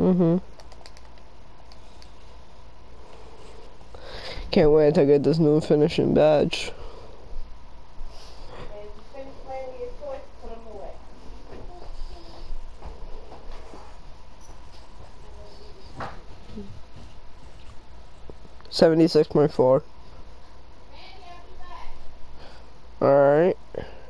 Mm-hmm. Can't wait to get this new finishing badge. And if you finish playing with your toys, put them away. 76.4. Alright.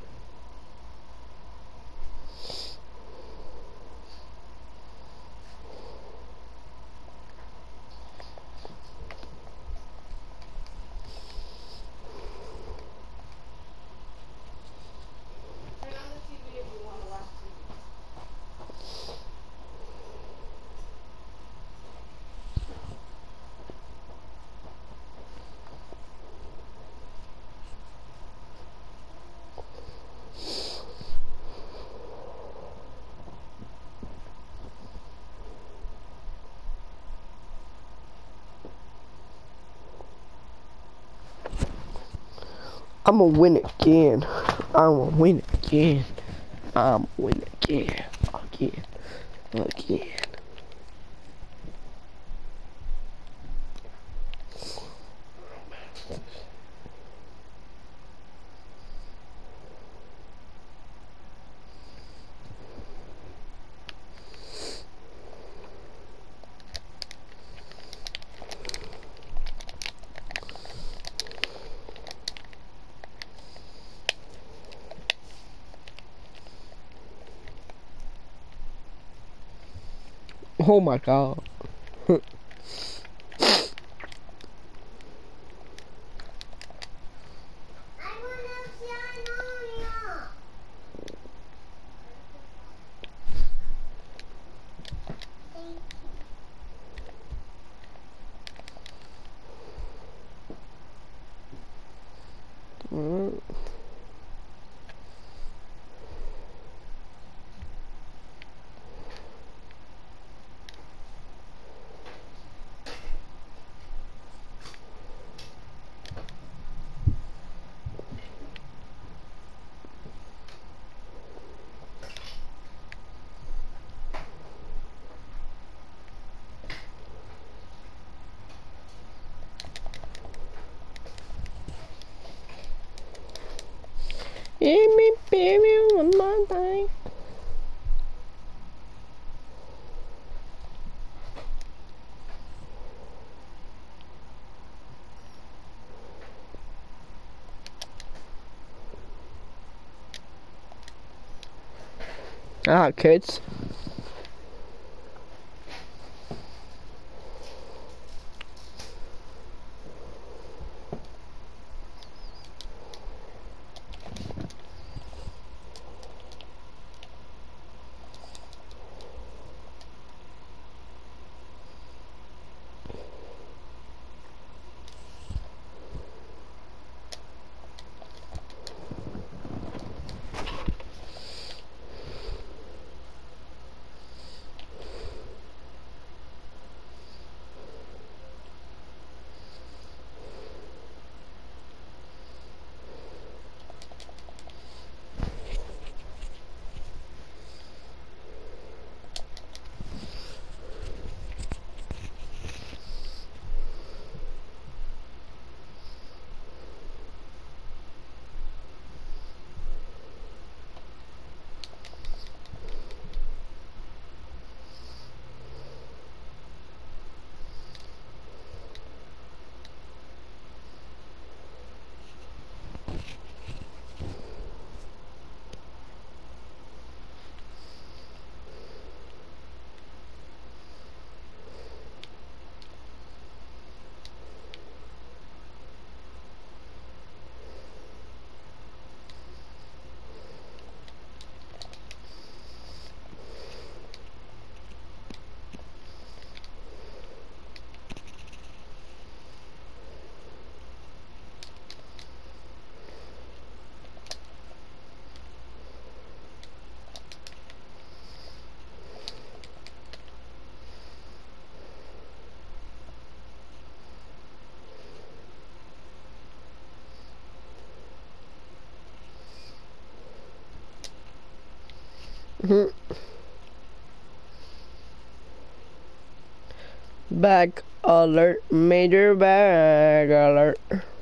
Turn on the TV if you want to watch TV. I'm gonna win again. I'm gonna win again. I'm gonna win again. Again. Oh my god. Give me baby one more time. Ah, kids. Bag alert, major bag alert.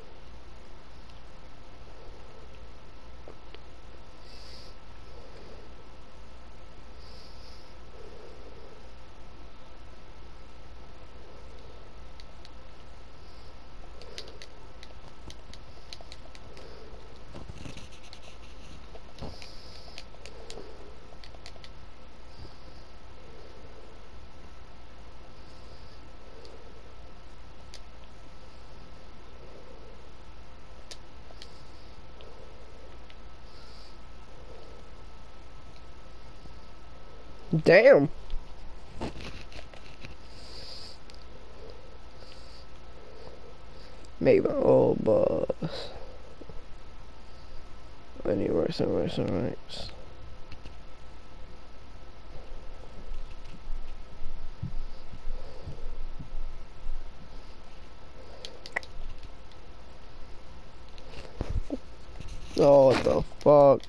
Damn. Make my old boss. I need rights and rights and rights. Oh, what the fuck?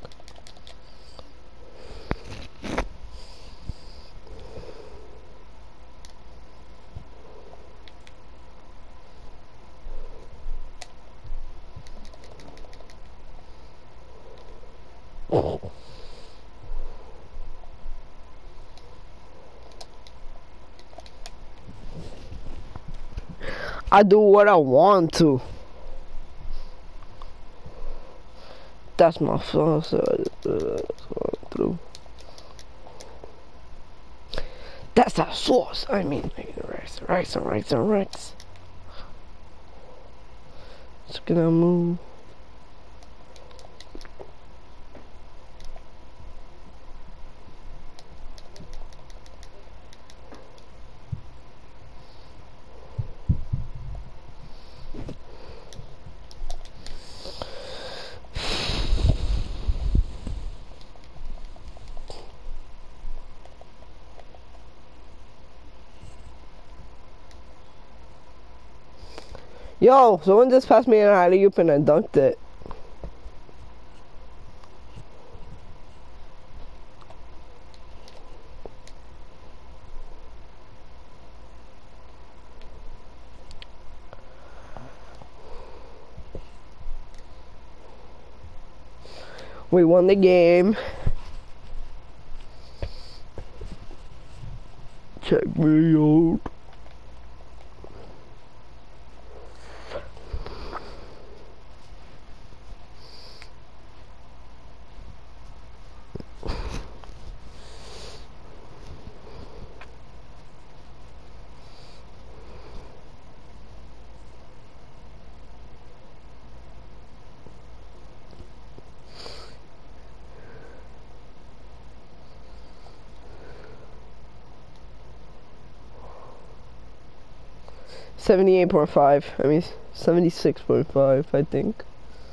I do what I want to. That's my phone, so through. That's that sauce. I mean, rice and rice and rice. It's gonna move. Yo, someone just passed me an alley-oop and I dunked it. We won the game. Check me out. $78.5. I mean, 76.5. I think.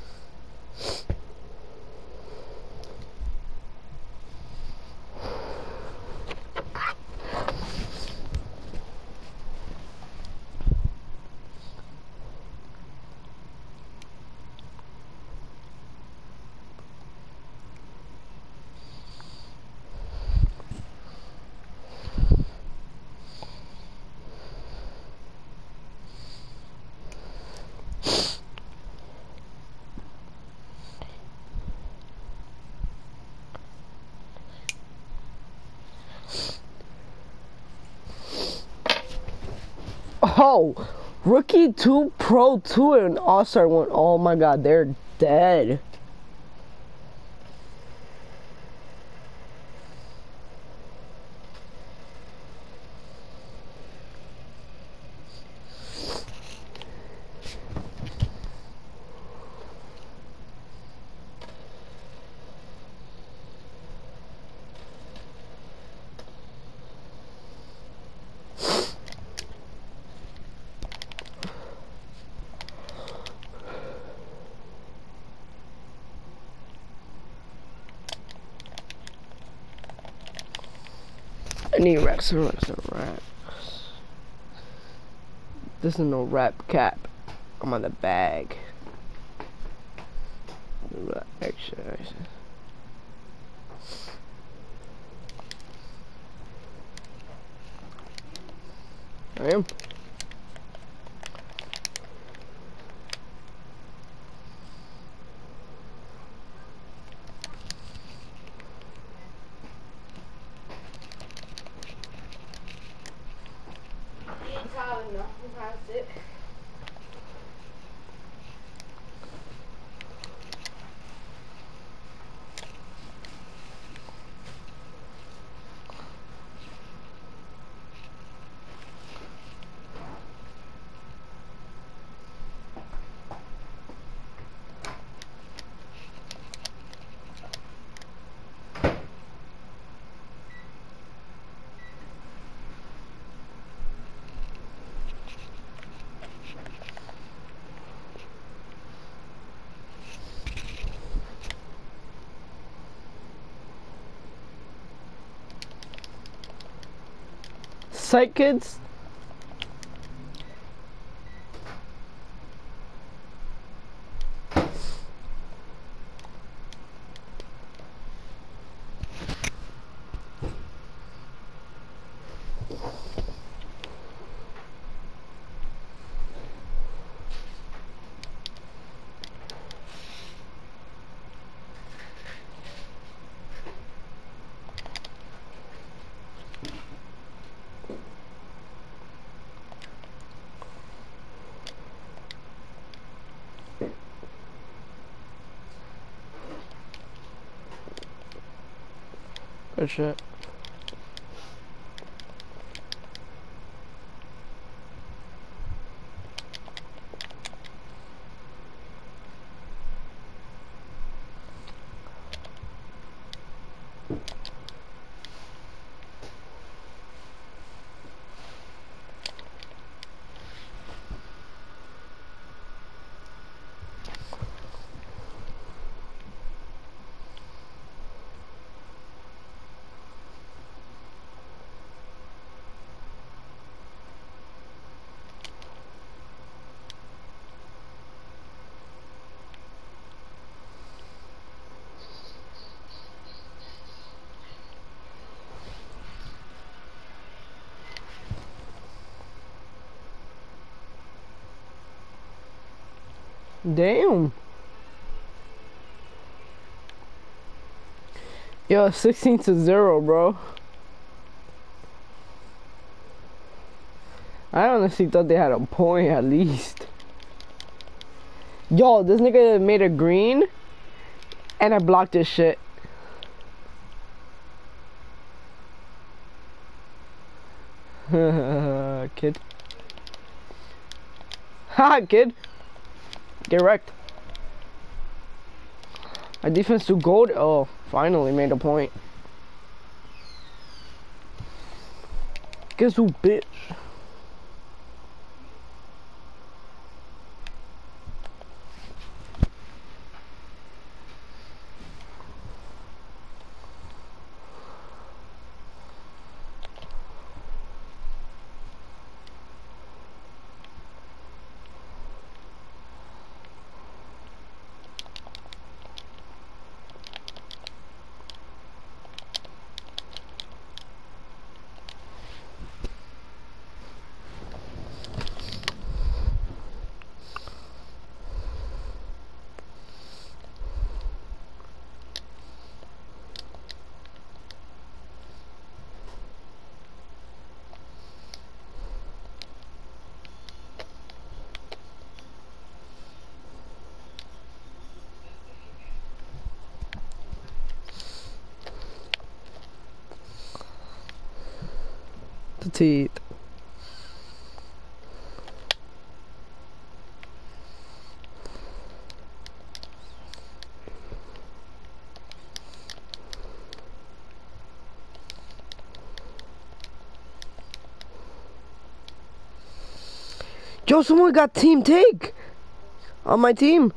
Oh, Rookie 2, Pro 2, and All-Star 1. Oh my god, they're dead. I need racks and racks and racks. This is no rap cap. I'm on the bag. Actually, I am Damn. It's hard enough. Who has it? Psych kids. Good shit. Damn. Yo, 16-0, bro. I honestly thought they had a point at least. Yo, this nigga made a green and I blocked his shit. Kid. Ha, kid. Get wrecked. My defense too gold. Oh, finally made a point. Guess who, bitch? The teeth. Yo, someone got team take on my team.